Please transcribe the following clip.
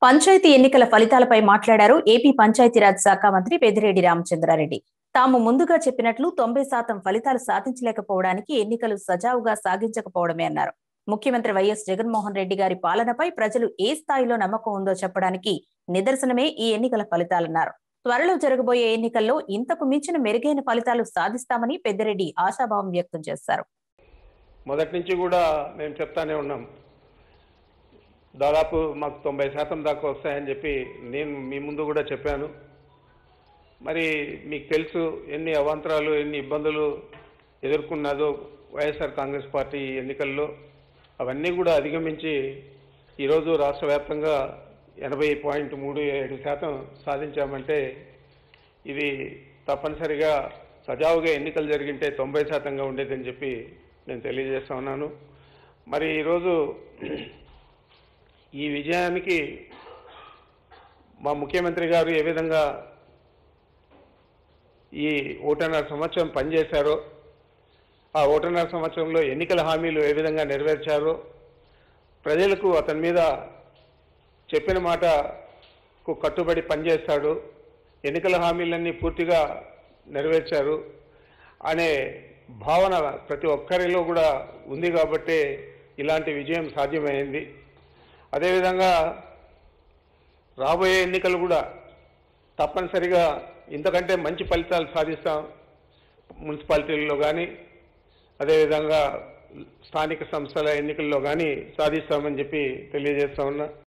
పంచాయతీ ఎన్నికల ఫలితాలపై మాట్లాడారు ఏపీ పంచాయతీరాజ్ శాఖ మంత్రి పెద్దిరెడ్డి రామచంద్రారెడ్డి. తాము ముందుగా చెప్పినట్లు 90% ఫలితాలు సాధించలేకపోవడానికి ఎన్నికలు సజావుగా సాగించకపోవడమే అన్నారు. ముఖ్యమంత్రి వైఎస్ జగన్మోహన్ రెడ్డి గారి పాలనపై ప్రజలు ఏ స్థాయిలో నమ్మకం ఉందో చెప్పడానికి నిదర్శనమే ఈ ఎన్నికల ఫలితాలన్నారు. త్వరలో జరగబోయే ఎన్నికల్లో ఇంతకు మించిన మెరుగైన ఫలితాలు సాధిస్తామని పెద్దిరెడ్డి ఆశాభావం వ్యక్తం చేశారు. మొదటి నుంచి కూడా మేము చెప్తానే ఉన్నాం, దాదాపు మాకు 90% దాకా వస్తాయని చెప్పి నేను మీ ముందు కూడా చెప్పాను. మరి మీకు తెలుసు ఎన్ని అవాంతరాలు, ఎన్ని ఇబ్బందులు ఎదుర్కొన్నదో వైఎస్ఆర్ కాంగ్రెస్ పార్టీ ఎన్నికల్లో. అవన్నీ కూడా అధిగమించి ఈరోజు రాష్ట్ర వ్యాప్తంగా 80.37% సాధించామంటే ఇది తప్పనిసరిగా సజావుగా ఎన్నికలు జరిగింటే 90%గా ఉండేదని చెప్పి నేను తెలియజేస్తా ఉన్నాను. మరి ఈరోజు ఈ విజయానికి మా ముఖ్యమంత్రి గారు ఏ విధంగా ఈ 1.5 సంవత్సరం పనిచేశారో, ఆ 1.5 సంవత్సరంలో ఎన్నికల హామీలు ఏ విధంగా నెరవేర్చారో, ప్రజలకు అతని మీద చెప్పిన మాటకు కట్టుబడి పనిచేస్తాడు, ఎన్నికల హామీలన్నీ పూర్తిగా నెరవేర్చారు అనే భావన ప్రతి ఒక్కరిలో కూడా ఉంది కాబట్టి ఇలాంటి విజయం సాధ్యమైంది. అదేవిధంగా రాబోయే ఎన్నికలు కూడా తప్పనిసరిగా ఇంతకంటే మంచి ఫలితాలు సాధిస్తాం. మున్సిపాలిటీల్లో కానీ అదేవిధంగా స్థానిక సంస్థల ఎన్నికల్లో కానీ సాధిస్తామని చెప్పి తెలియజేస్తా ఉన్నా.